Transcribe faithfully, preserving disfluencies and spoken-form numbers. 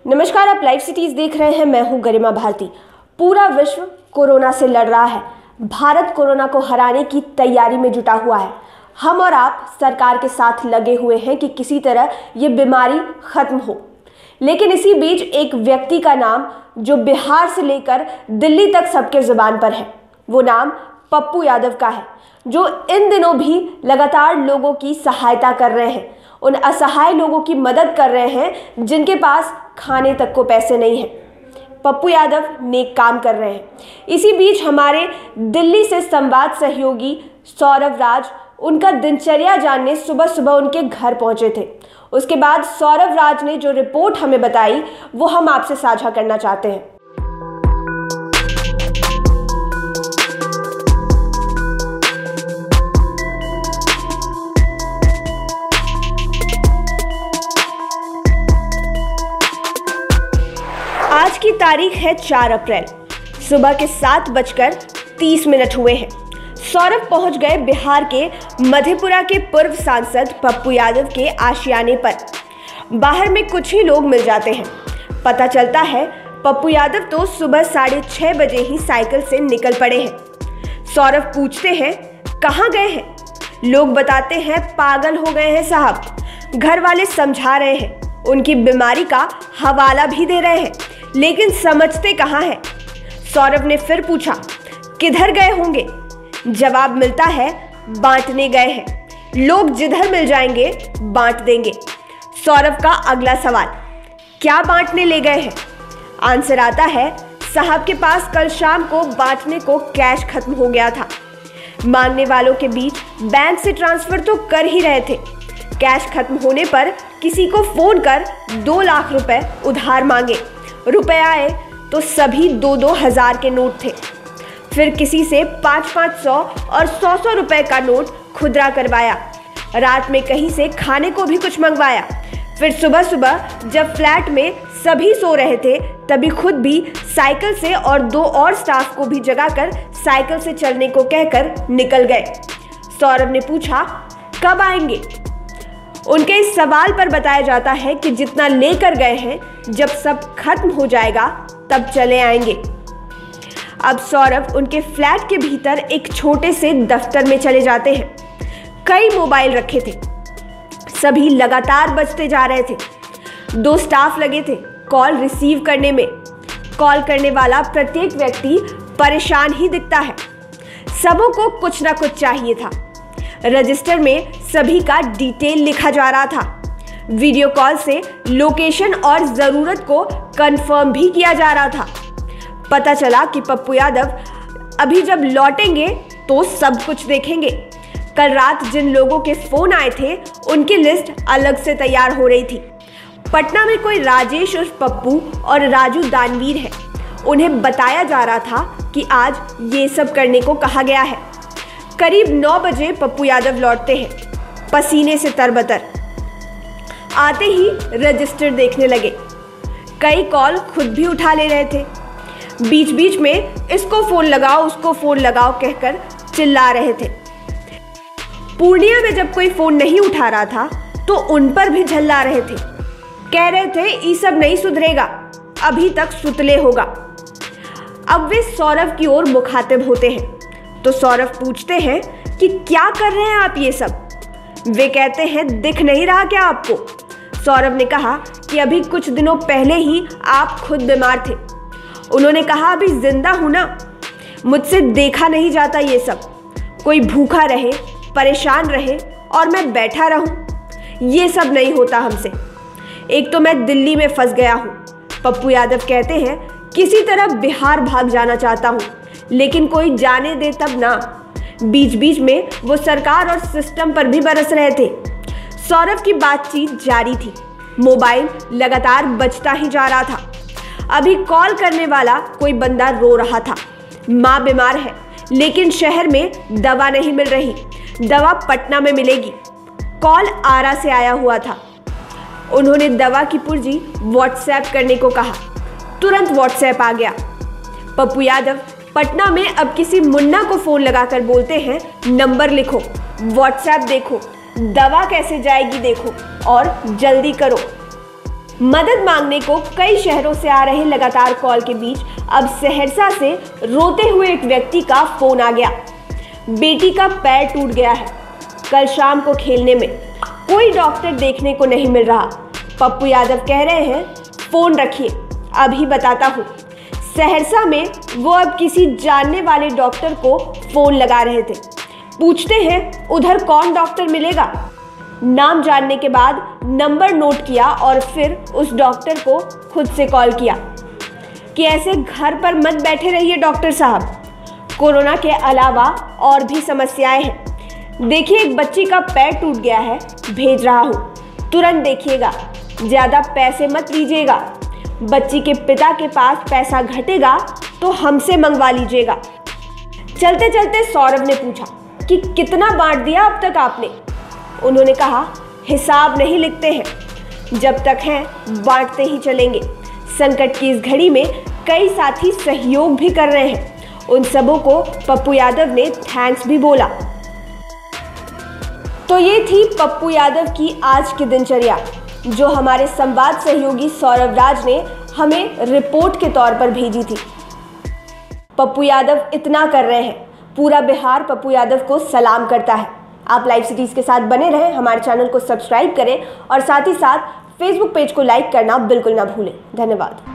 नमस्कार, आप live cities देख रहे हैं। मैं हूं गरिमा भारती। पूरा विश्व कोरोना से लड़ रहा है। भारत कोरोना को हराने की तैयारी में जुटा हुआ है। हम और आप सरकार के साथ लगे हुए हैं कि किसी तरह ये बीमारी खत्म हो। लेकिन इसी बीच एक व्यक्ति का नाम जो बिहार से लेकर दिल्ली तक सबके जुबान पर है, वो नाम पप्पू यादव का है, जो इन दिनों भी लगातार लोगों की सहायता कर रहे हैं, उन असहाय लोगों की मदद कर रहे हैं जिनके पास खाने तक को पैसे नहीं हैं। पप्पू यादव नेक काम कर रहे हैं। इसी बीच हमारे दिल्ली से संवाद सहयोगी सौरभ राज उनका दिनचर्या जानने सुबह सुबह उनके घर पहुंचे थे। उसके बाद सौरभ राज ने जो रिपोर्ट हमें बताई वो हम आपसे साझा करना चाहते हैं। आज की तारीख है चार अप्रैल। सुबह के सात बजकर तीस मिनट हुए हैं। सौरभ पहुंच गए बिहार के मधेपुरा के पूर्व सांसद पप्पू यादव के आशियाने पर। बाहर में कुछ ही लोग मिल जाते हैं। पता चलता है पप्पू यादव तो सुबह साढ़े छह बजे ही साइकिल से निकल पड़े हैं। सौरभ पूछते हैं कहाँ गए हैं। लोग बताते हैं पागल हो गए हैं साहब। घर वाले समझा रहे हैं, उनकी बीमारी का हवाला भी दे रहे हैं, लेकिन समझते कहाँ हैं। सौरभ ने फिर पूछा किधर गए होंगे। जवाब मिलता है बांटने गए हैं। लोग जिधर मिल जाएंगे बांट देंगे। सौरभ का अगला सवाल, क्या बांटने ले गए हैं। आंसर आता है साहब के पास कल शाम को बांटने को कैश खत्म हो गया था। मांगने वालों के बीच बैंक से ट्रांसफर तो कर ही रहे थे। कैश खत्म होने पर किसी को फोन कर दो लाख रुपए उधार मांगे। रुपए आए तो सभी दो दो हजार के नोट थे। फिर किसी से पाँच पाँच सौ और सौ सौ रुपए का नोट खुदरा करवाया। रात में कहीं से खाने को भी कुछ मंगवाया। फिर सुबह सुबह जब फ्लैट में सभी सो रहे थे तभी खुद भी साइकिल से और दो और स्टाफ को भी जगाकर साइकिल से चलने को कहकर निकल गए। सौरभ ने पूछा कब आएंगे। उनके इस सवाल पर बताया जाता है कि जितना लेकर गए हैं जब सब खत्म हो जाएगा तब चले आएंगे। अब सौरभ उनके फ्लैट के भीतर एक छोटे से दफ्तर में चले जाते हैं। कई मोबाइल रखे थे, सभी लगातार बजते जा रहे थे। दो स्टाफ लगे थे कॉल रिसीव करने में। कॉल करने वाला प्रत्येक व्यक्ति परेशान ही दिखता है। सबों को कुछ ना कुछ चाहिए था। रजिस्टर में सभी का डिटेल लिखा जा रहा था। वीडियो कॉल से लोकेशन और जरूरत को कंफर्म भी किया जा रहा था। पता चला कि पप्पू यादव अभी जब लौटेंगे तो सब कुछ देखेंगे। कल रात जिन लोगों के फोन आए थे उनकी लिस्ट अलग से तैयार हो रही थी। पटना में कोई राजेश उर्फ पप्पू और राजू दानवीर है। उन्हें बताया जा रहा था कि आज ये सब करने को कहा गया है। करीब नौ बजे पप्पू यादव लौटते हैं, पसीने से तरबतर। आते ही रजिस्टर देखने लगे। कई कॉल खुद भी उठा ले रहे थे। बीच बीच में इसको फोन लगाओ उसको फोन लगाओ कहकर चिल्ला रहे थे। पूर्णिया में जब कोई फोन नहीं उठा रहा था तो उन पर भी झल्ला रहे थे। कह रहे थे ये सब नहीं सुधरेगा, अभी तक सुतले होगा। अब वे सौरभ की ओर मुखातिब होते हैं तो सौरभ पूछते हैं कि क्या कर रहे हैं आप ये सब। वे कहते हैं दिख नहीं रहा क्या आपको। सौरभ ने कहा कि अभी कुछ दिनों पहले ही आप खुद बीमार थे। उन्होंने कहा अभी जिंदा हूं ना, मुझसे देखा नहीं जाता ये सब। कोई भूखा रहे, परेशान रहे और मैं बैठा रहूं, ये सब नहीं होता हमसे। एक तो मैं दिल्ली में फंस गया हूं। पप्पू यादव कहते हैं किसी तरह बिहार भाग जाना चाहता हूं, लेकिन कोई जाने दे तब ना। बीच बीच में वो सरकार और सिस्टम पर भी बरस रहे थे। सौरभ की बातचीत जारी थी। मोबाइल लगातार बजता ही जा रहा था। अभी कॉल करने वाला कोई बंदा रो रहा था। माँ बीमार है लेकिन शहर में दवा नहीं मिल रही, दवा पटना में मिलेगी। कॉल आरा से आया हुआ था। उन्होंने दवा की पुर्जी व्हाट्सएप करने को कहा। तुरंत व्हाट्सएप आ गया। पप्पू यादव पटना में अब किसी मुन्ना को फोन लगाकर बोलते हैं नंबर लिखो, व्हाट्सएप देखो, दवा कैसे जाएगी देखो और जल्दी करो। मदद मांगने को कई शहरों से आ रहे लगातार कॉल के बीच अब सहरसा से रोते हुए एक व्यक्ति का फोन आ गया। बेटी का पैर टूट गया है। कल शाम को खेलने में कोई डॉक्टर देखने को नहीं मिल रहा। पप्पू यादव कह रहे हैं फोन रखिए, अभी बताता हूँ। सहरसा में वो अब किसी जानने वाले डॉक्टर को फोन लगा रहे थे। पूछते हैं उधर कौन डॉक्टर मिलेगा। नाम जानने के बाद नंबर नोट किया और फिर उस डॉक्टर को खुद से कॉल किया कि ऐसे घर पर मत बैठे रहिए डॉक्टर साहब, कोरोना के अलावा और भी समस्याएं हैं। देखिए एक बच्ची का पैर टूट गया है, भेज रहा हूँ, तुरंत देखिएगा, ज़्यादा पैसे मत लीजिएगा। बच्ची के पिता के पास पैसा घटेगा तो हमसे मंगवा लीजिएगा। चलते चलते सौरभ ने पूछा कि कितना बांट दिया अब तक आपने। उन्होंने कहा हिसाब नहीं लिखते हैं, जब तक हैं बांटते ही चलेंगे। संकट की इस घड़ी में कई साथी सहयोग भी कर रहे हैं, उन सबों को पप्पू यादव ने थैंक्स भी बोला। तो ये थी पप्पू यादव की आज की दिनचर्या, जो हमारे संवाद सहयोगी सौरभ राज ने हमें रिपोर्ट के तौर पर भेजी थी। पप्पू यादव इतना कर रहे हैं, पूरा बिहार पप्पू यादव को सलाम करता है। आप लाइव सिटीज के साथ बने रहें, हमारे चैनल को सब्सक्राइब करें और साथ ही साथ फेसबुक पेज को लाइक करना बिल्कुल ना भूलें। धन्यवाद।